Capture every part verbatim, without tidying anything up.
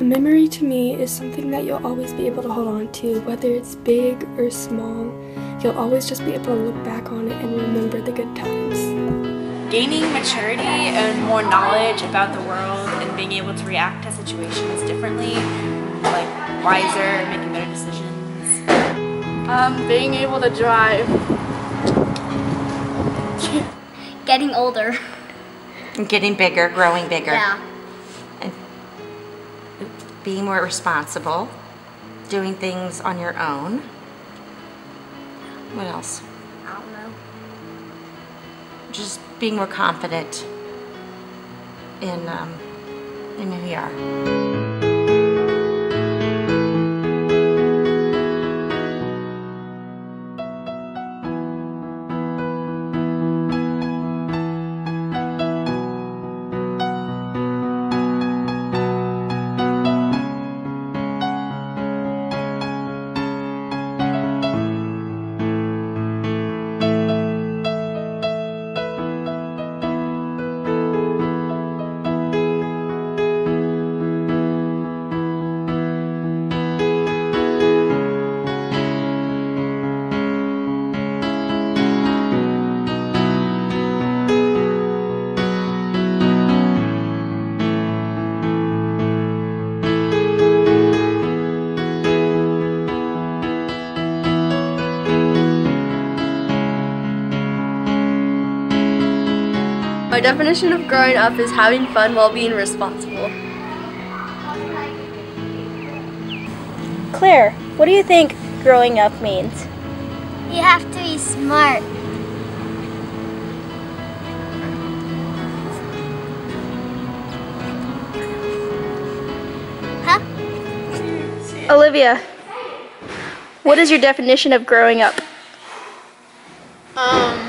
memory to me is something that you'll always be able to hold on to, whether it's big or small. You'll always just be able to look back on it and remember the good times. Gaining maturity and more knowledge about the world and being able to react to situations differently, like wiser, making better decisions. Um, being able to drive. Getting older. Getting bigger, growing bigger. Yeah. And being more responsible, doing things on your own. What else? I don't know. Just being more confident in, um, in who you are. My definition of growing up is having fun while being responsible. Claire, what do you think growing up means? You have to be smart. Huh? Olivia, what is your definition of growing up? Um,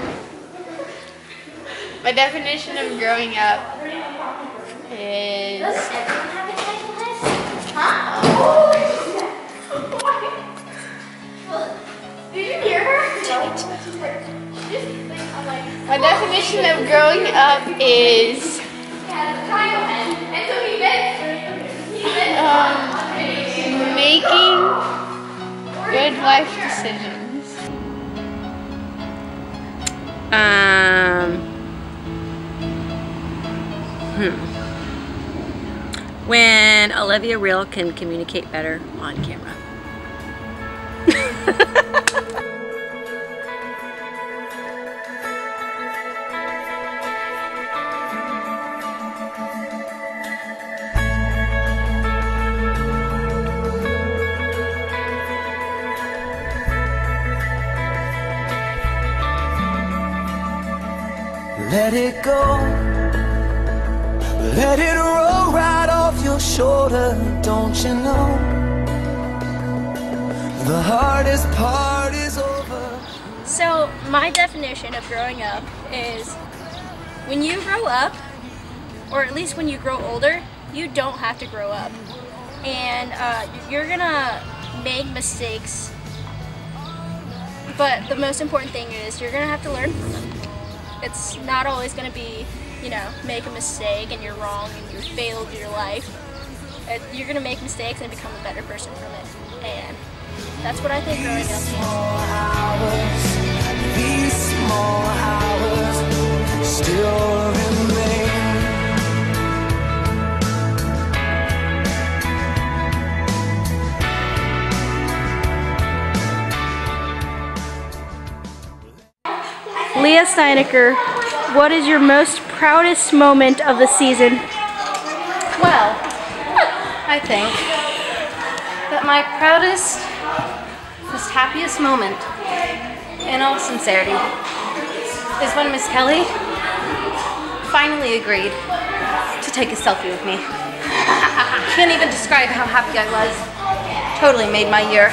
my definition of growing up is Did you hear her? My definition of growing up is um, making good life decisions. Um, hmm. When Olivia Real can communicate better on camera. Let it go, let it roll right off your shoulder, don't you know? The hardest part is over. So, my definition of growing up is when you grow up, or at least when you grow older, you don't have to grow up. And uh, you're gonna make mistakes, but the most important thing is you're gonna have to learn from them. It's not always going to be, you know, make a mistake and you're wrong and you failed your life. It, you're going to make mistakes and become a better person from it. And that's what I think growing up is. These small hours still remain. Leah Steinacker, what is your most proudest moment of the season? Well, I think that my proudest, most happiest moment, in all sincerity, is when Miss Kelly finally agreed to take a selfie with me. Can't even describe how happy I was. Totally made my year.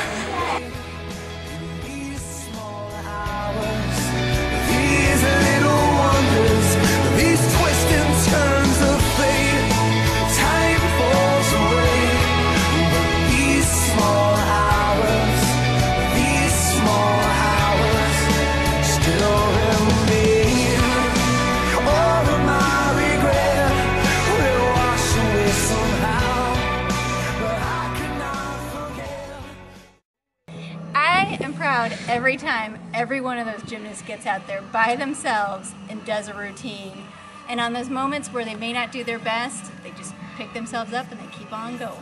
every time every one of those gymnasts gets out there by themselves and does a routine. And on those moments where they may not do their best, they just pick themselves up and they keep on going.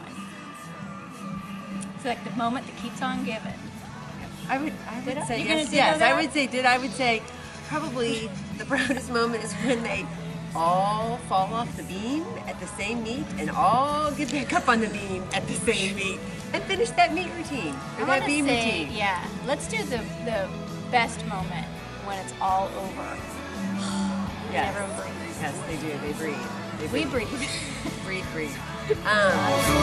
It's like the moment that keeps on giving. I would, I would Ditto? say You yes, gonna yes. ditto I that? would say did. I would say probably the proudest moment is when they all fall off the beam at the same meet and all get back up on the beam at the same meet and finish that meet routine or I that wanna beam say, routine. yeah, let's do the, the best moment when it's all over. Yes. And everyone breathes. Yes, they do. They breathe. They We breathe. breathe. breathe, breathe. Um,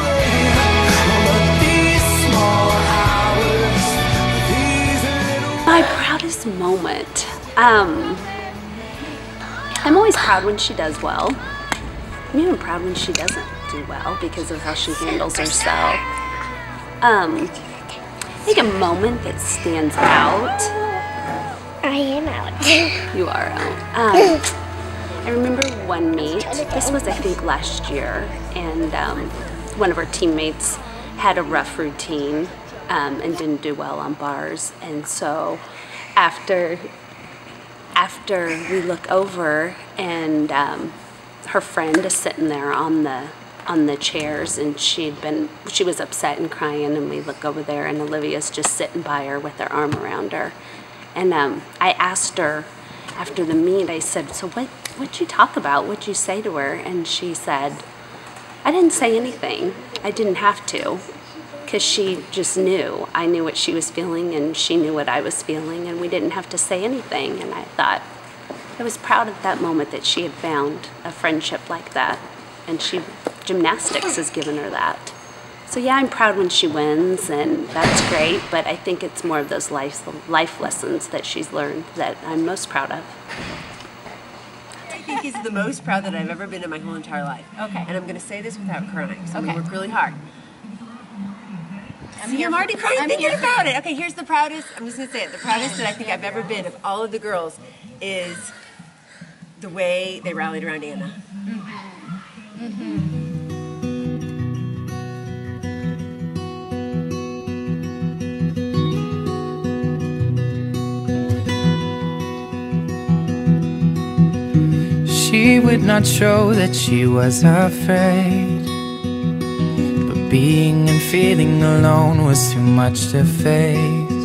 My proudest moment. Um, I'm always proud when she does well. I'm even proud when she doesn't do well because of how she handles herself. Um, I think a moment that stands out. I am out. You are out. Um, I remember one meet. This was, I think, last year, and um, one of our teammates had a rough routine um, and didn't do well on bars, and so after after we look over and um, her friend is sitting there on the on the chairs, and she'd been she was upset and crying, and we look over there and Olivia's just sitting by her with her arm around her, and um, I asked her after the meet, I said, so what what'd you talk about? What'd you say to her? And she said, I didn't say anything. I didn't have to, because she just knew. I knew what she was feeling, and she knew what I was feeling, and we didn't have to say anything. And I thought, I was proud at that moment that she had found a friendship like that, and she, gymnastics has given her that. So yeah, I'm proud when she wins, and that's great, but I think it's more of those life, life lessons that she's learned that I'm most proud of. I think he's the most proud that I've ever been in my whole entire life. Okay. And I'm going to say this without crying, so I'm Okay. going to work really hard. I'm See, here I'm already for- crying I'm thinking here. about it. Okay, here's the proudest, I'm just going to say it, the proudest that I think I've ever been of all of the girls is the way they rallied around Anna. Mm-hmm. Mm-hmm. She would not show that she was afraid, but being and feeling alone was too much to face.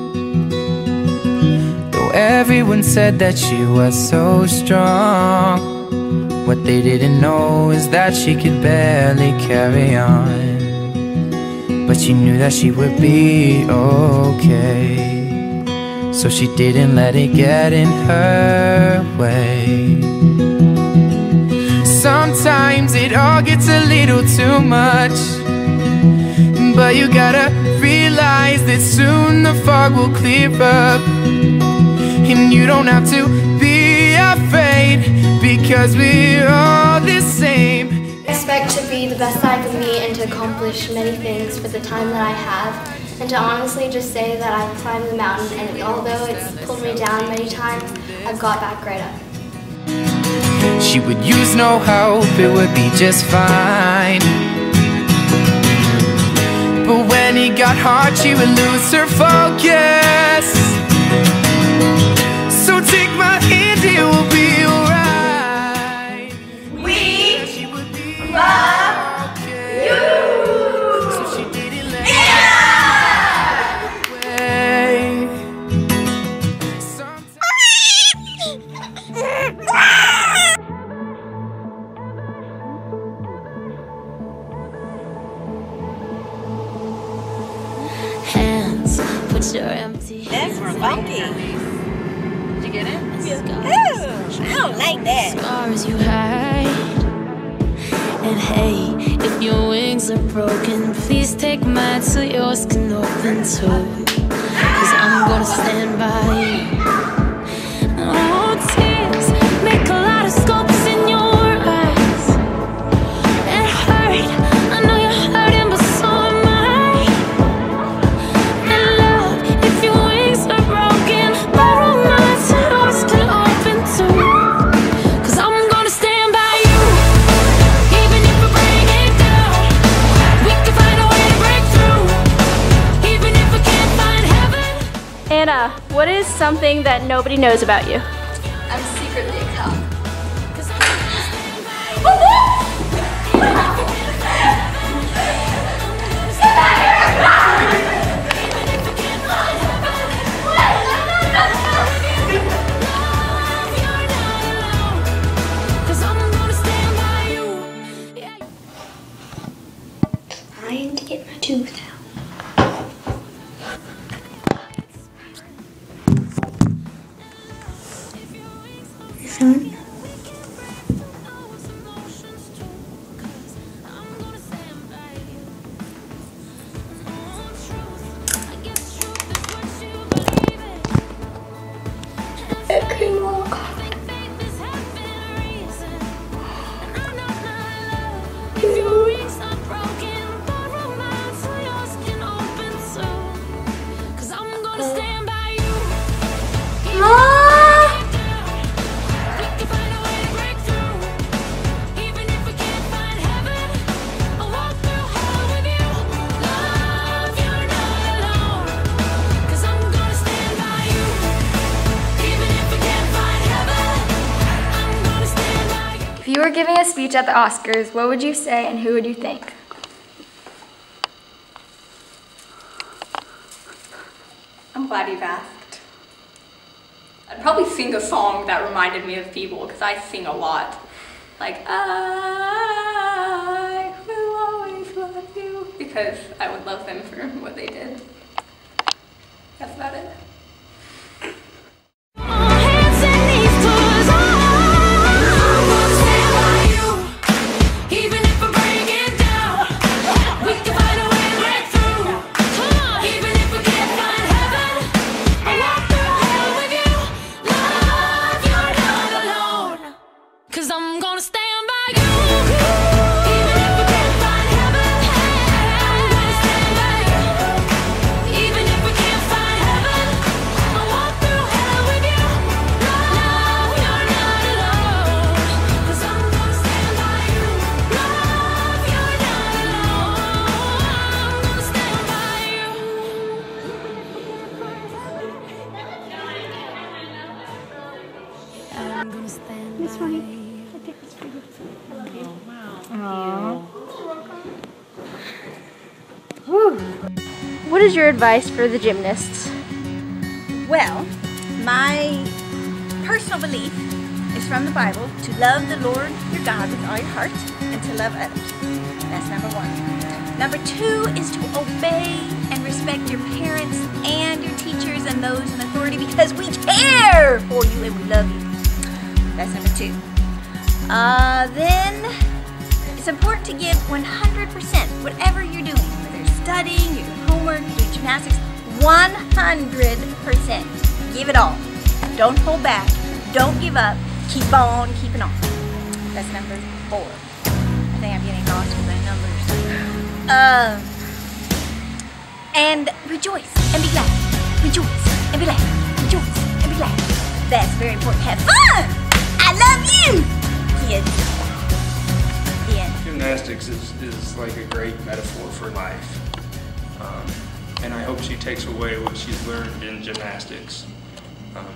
Though everyone said that she was so strong, what they didn't know is that she could barely carry on. But she knew that she would be okay, so she didn't let it get in her way. Sometimes it all gets a little too much, but you gotta realize that soon the fog will clear up, and you don't have to be afraid, because we're all the same. I expect to be the best I can be and to accomplish many things for the time that I have, and to honestly just say that I've climbed the mountain, and although it's pulled me down many times, I've got back right up. She would use no help, it would be just fine. But when it got hard, she would lose her focus. So take my hand, it will be alright. We love you. So she didn't let You're empty. That's funky. Did you get it? Ooh, I don't like that. Scars you hide. And hey, if your wings are broken, please take mine so yours can open too. Cause I'm gonna stand by you. Oh, tears make a lot of scopes in your eyes. It hurt, I know you're hurting, but so am I. Anna, something that nobody knows about you? I'm secretly a cop. Trying to get my tooth out. Son? I couldn't walk. If you were giving a speech at the Oscars, what would you say and who would you thank? I'm glad you've asked. I'd probably sing a song that reminded me of people because I sing a lot. Like, I will always love you, because I would love them for what they did. That's about it. This one, I think it's for you. Aww. What is your advice for the gymnasts? Well, my personal belief is from the Bible, to love the Lord your God with all your heart and to love others. That's number one. Number two is to obey and respect your parents and your teachers and those in authority, because we care for you and we love you. That's number two. Uh, then it's important to give one hundred percent, whatever you're doing, whether you're studying, you're doing homework, you're doing gymnastics, one hundred percent. Give it all. Don't hold back. Don't give up. Keep on keeping on. That's number four. I think I'm getting lost with my numbers. Uh, and rejoice and be glad. Rejoice and be glad. Rejoice and be glad. That's very important. Have fun! I love you, kids. The end. Gymnastics is, is like a great metaphor for life. Um, and I hope she takes away what she's learned in gymnastics. Um,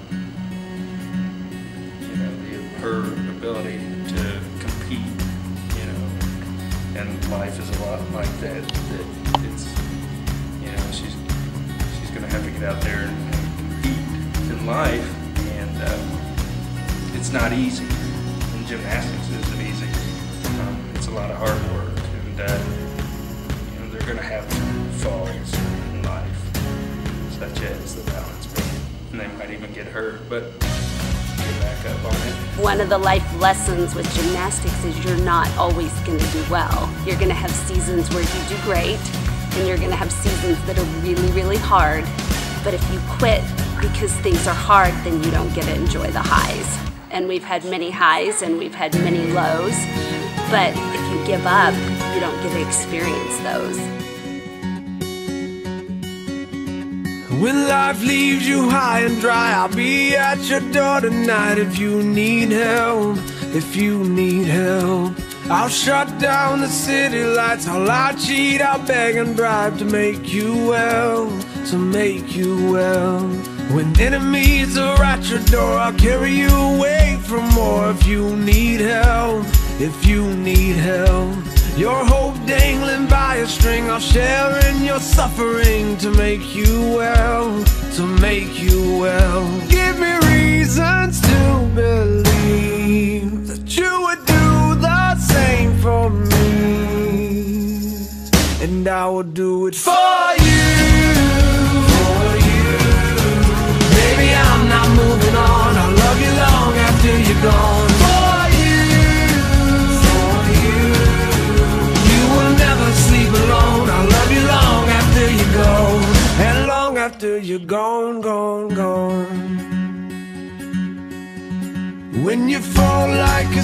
you know, the, her ability to compete, you know, and life is a lot like that. That it's, you know, she's she's gonna have to get out there and, and compete in life, and um, it's not easy. And gymnastics isn't easy. Um, it's a lot of hard work, and uh, you know, they're gonna have falls in life, such as the balance beam, and they might even get hurt, but get back up on it. One of the life lessons with gymnastics is you're not always going to do well. You're going to have seasons where you do great, and you're going to have seasons that are really, really hard. But if you quit because things are hard, then you don't get to enjoy the highs. And we've had many highs and we've had many lows, but if you give up, you don't get to experience those. When life leaves you high and dry, I'll be at your door tonight if you need help, if you need help. I'll shut down the city lights, I'll lie, cheat, I'll beg and bribe to make you well, to make you well. When enemies are at your door, I'll carry you away from more. If you need help, if you need help, your hope dangling by a string, I'll share in your suffering to make you well, to make you well. Give me reasons to believe that you would do the same for me, and I will do it for you, for you. Baby, I'm not moving on, I'll love you long after you're gone. For you, for you. You will never sleep alone, I'll love you long after you go, and long after you're gone, gone, gone. When you fall like